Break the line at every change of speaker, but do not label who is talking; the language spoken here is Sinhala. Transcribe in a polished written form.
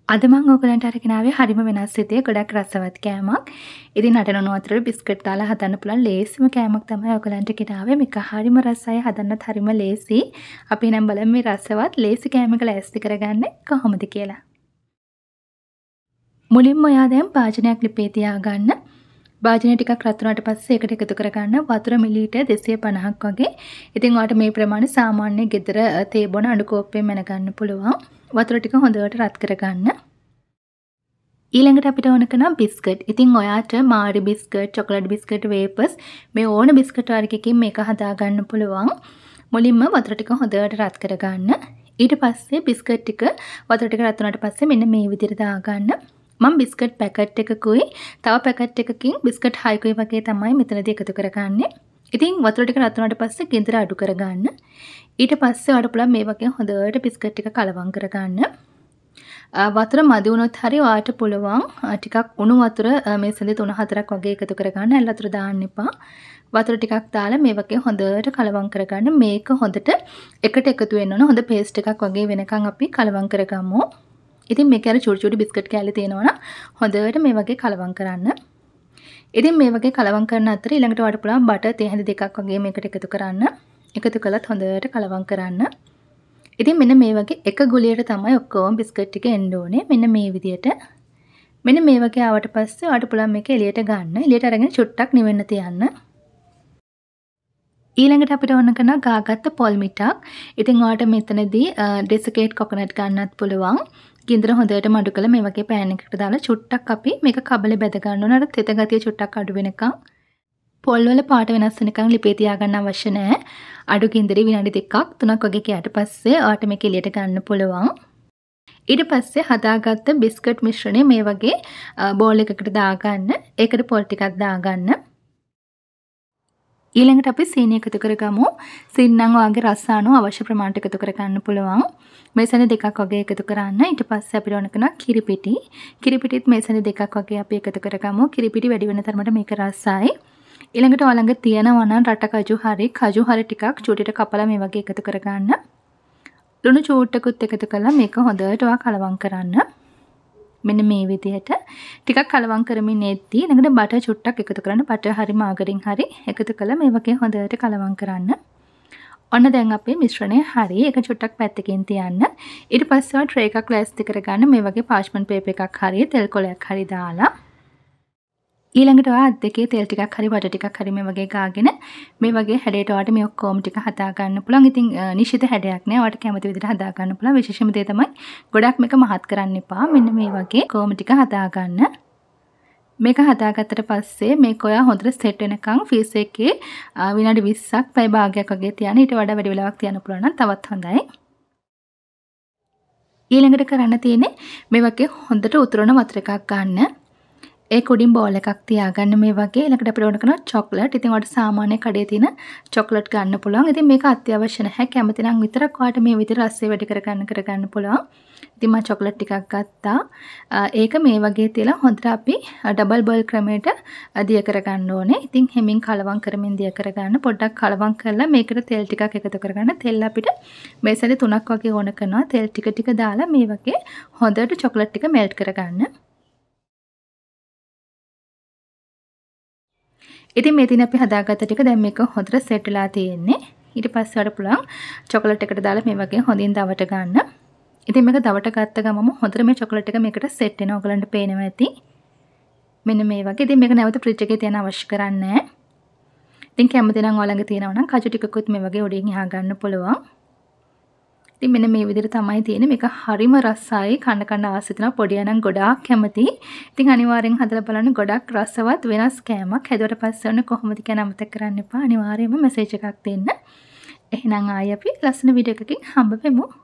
අද මම ඔයගලන්ට අරගෙන ආවේ හරිම වෙනස් විදිහේ ගොඩක් රසවත් කෑමක්. ඉතින් නටනු අතරේ බිස්කට් දාලා හදන්න පුළුවන් ලේසිම කෑමක් තමයි ඔයගලන්ට ගෙනාවේ. මේක හරිම රසයි, හදන්නත් හරිම ලේසි. අපි එහෙනම් බලමු මේ රසවත් ලේසි කෑමක ලෑස්ති කරගන්නේ කොහොමද කියලා. මුලින්ම ඔයා දැන් භාජනයක් ලිපේ තියාගන්න. භාජනය ටිකක් රත් වුණාට පස්සේ ඒකට එකතු කරගන්න වතුර මිලිලීටර් 250ක් වගේ. ඉතින් ඔයාලට මේ ප්‍රමාණය සාමාන්‍ය ගෙදර තේ බොන අඬු කෝප්පෙන් මැන ගන්න පුළුවන්. වතුර ටික හොඳට රත් කරගන්න. ඊළඟට අපිට ඕන කරන බිස්කට්. ඉතින් ඔයාට Marie biscuit, chocolate biscuit, wafers මේ ඕන බිස්කට් වර්ගයකින් මේක හදා ගන්න පුළුවන්. මුලින්ම වතුර ටික හොඳට රත් කරගන්න. ඊට පස්සේ බිස්කට් ටික වතුර ටික රත් වුණාට පස්සේ මෙන්න මේ විදිහට දාගන්න. මම බිස්කට් පැකට් එකකුයි තව පැකට් එකකින් බිස්කට් 6කුයි වගේ තමයි මෙතනදී එකතු කරගන්නේ. ඉතින් වතුර ටික රත් වුණාට පස්සේ ගින්දර අඩු කරගන්න. ඊට පස්සේ ඔයාලට පුළුවන් මේ වගේ හොඳට බිස්කට් ටික කලවම් කරගන්න. වතුර මදි වුණොත් හරි ඔයාලට පුළුවන් ටිකක් උණු වතුර මේ සඳේ 3-4ක් වගේ එකතු කරගන්න. ඇල් වතුර දාන්න එපා. වතුර ටිකක් දාලා මේ වගේ හොඳට කලවම් කරගන්න. මේක හොඳට එකට එකතු වෙන්න ඕන. හොඳ පේස්ට් එකක් වගේ වෙනකන් අපි කලවම් කරගමු. ඉතින් මේකේ අර චුටි චුටි බිස්කට් කෑලි තියෙනවා නම් හොඳට මේ වගේ කලවම් කරන්න. ඉතින් මේ වගේ කලවම් කරන අතර ඊළඟට ඔයාලට පුළුවන් බටර් තේ හැඳි දෙකක් වගේ මේකට එකතු කරන්න. එකතු කළත් හොඳට කලවම් කරන්න. ඉතින් මෙන්න මේ වගේ එක ගුලියට තමයි ඔක්කොම බිස්කට් ටික එන්න ඕනේ. මෙන්න මේ විදියට. මෙන්න මේ වගේ ආවට පස්සේ ඔයාලට පුළුවන් මේක එළියට ගන්න. එළියට අරගෙන චුට්ටක් නිවෙන්න තියන්න. ඊළඟට අපිට ඕන කරන ගාගත්ත පොල් මිටක්. ඉතින් ඔයාලට මෙතනදී ඩෙසිකේට් කොකනට් ගන්නත් පුළුවන්. ගින්දර හොඳට මඩු කළ මේ වගේ පෑන් එකකට දාලා චුට්ටක් අපි මේක කබලේ බැද ගන්න ඕන. අර තෙත ගතිය චුට්ටක් අඩු වෙනකම්. පොල් වල පාට වෙනස් වෙනකම් ලිපේ තියාගන්න අවශ්‍ය නැහැ. අඩු ගින්දරේ විනාඩි 2-3ක් වගේ ගියාට පස්සේ ඔයාලට මේක එළියට ගන්න පුළුවන්. ඊට පස්සේ හදාගත්ත බිස්කට් මිශ්‍රණය මේ වගේ බෝල් එකකට දාගන්න. ඒකට පොල් ටිකක් දාගන්න. ඊළඟට අපි සීනි එකතු කරගමු. සීනි නම් ඔයාගේ රස අනුව අවශ්‍ය ප්‍රමාණයට එකතු කරගන්න පුළුවන්. මේසන දෙකක් වගේ එකතු කරන්න. ඊට පස්සේ අපිට ඕන කරන කිරිපිටි. කිරිපිටිත් මේසන දෙකක් වගේ අපි එකතු කරගමු. කිරිපිටි වැඩි වෙන තරමට මේක රසයි. ඊළඟට ඔයාලඟ තියෙනවා නම් රට කජු හරි ටිකක් චූටියට කපලා මේ වගේ එකතු කරගන්න. ලුණු චූට්ටකුත් එකතු කරලා මේක හොඳට ඔයා කලවම් කරන්න. මෙන්න මේ විදිහට ටිකක් කලවම් කරමින් එද්දී ඊළඟට බටර් චුට්ටක් එකතු කරන්න. බටර් හරි මාගරින් හරි එකතු කළා මේ වගේ හොඳට කලවම් කරන්න. ඔන්න දැන් අපේ මිශ්‍රණය හරි. ඒක චුට්ටක් පැත්තකින් තියන්න. ඊට පස්සේ ඔයා ට්‍රේ එකක් ලෑස්ති කරගන්න. මේ වගේ පාර්ච්මන්ට් පේපර් එකක් හරි තෙල් කොලයක් හරි දාලා ඊළඟට ඔයා අත් දෙකේ තෙල් ටිකක් හරි බටර් ටිකක් හරි මේ වගේ ගාගෙන මේ වගේ හැඩයට ඔයාට මේ ඔක්කොම ටික හදා ගන්න පුළුවන්. ඉතින් නිශ්චිත හැඩයක් නෑ. ඔයාට කැමති විදිහට හදා ගන්න පුළුවන්. විශේෂම දේ තමයි ගොඩක් මේක මහත් කරන්න එපා. මෙන්න මේ වගේ කොම ටික හදා ගන්න. මේක හදාගත්තට පස්සේ මේක ඔයා හොඳට සෙට් වෙනකන් ෆ්‍රීසර් එකේ විනාඩි 20ක් පැය භාගයක් වගේ තියන්න. ඊට වඩා වැඩි වෙලාවක් තියන්න පුළුවන් නම් තවත් හොඳයි. ඊළඟට කරන්න තියෙන්නේ මේ වගේ හොඳට උතුරන වතුර එකක් ගන්න. ඒ උඩින් බෝල් එකක් තියාගන්න මේ වගේ. ඊළඟට අපිට ඕන කරන චොක්ලට්. ඉතින් ඔයාලට සාමාන්‍ය කඩේ තියෙන චොක්ලට් ගන්න පුළුවන්. ඉතින් මේක අත්‍යවශ්‍ය නැහැ. කැමති නම් විතරක් ඔයාලට මේ විදිහට රසය වැඩි කරගන්න පුළුවන්. ඉතින් මම චොක්ලට් ටිකක් ගත්තා. ඒක මේ වගේ තියලා හොඳට අපි ඩබල් බෝල් ක්‍රමයට දිය කරගන්න ඕනේ. ඉතින් හැමින් කලවම් කරමින් දිය කරගන්න. පොඩ්ඩක් කලවම් කරලා මේකට තෙල් ටිකක් එකතු කරගන්න. තෙල් අපිට මේ සැරේ 3ක් වගේ ඕන කරනවා. තෙල් ටික දාලා මේ වගේ හොඳට චොක්ලට් ටික මෙල්ට් කරගන්න. ඉතින් මේ තියෙන අපි හදාගත්ත ටික දැන් මේක හොඳට සෙට් වෙලා තියෙන්නේ. ඊට පස්සේ වඩ පුළුවන් චොකලට් එකට දාලා මේ වගේ හොඳින් දවට ගන්න. ඉතින් මේක දවට ගත්ත ගමම හොඳට මේ චොකලට් එක මේකට සෙට් වෙනවා. ඔයගලන්ට පේනවා ඇති. මෙන්න මේ වගේ. ඉතින් මේක නැවත ෆ්‍රිජ් එකේ තියන්න අවශ්‍ය කරන්නේ නැහැ. ඉතින් කැමති නම් ඔයාලඟ තියෙනවා නම් කජු ටිකකුත් මේ වගේ උඩින් එහා ගන්න පුළුවන්. ඉතින් මෙන්න මේ විදිහට තමයි තියෙන්නේ. මේක හරිම රසයි. කන්න ආසයි තියෙනවා. පොඩි අනන් ගොඩාක් කැමති. ඉතින් අනිවාර්යෙන් හදලා බලන්න. ගොඩක් රසවත් වෙනස් කෑමක්. හැදුවට පස්සේ ඔන්න කොහොමද කියන අමතක කරන්න එපා. අනිවාර්යයෙන්ම මැසේජ් එකක් දෙන්න. එහෙනම් ආයෙ අපි ලස්සන වීඩියෝ එකකින් හම්බ වෙමු.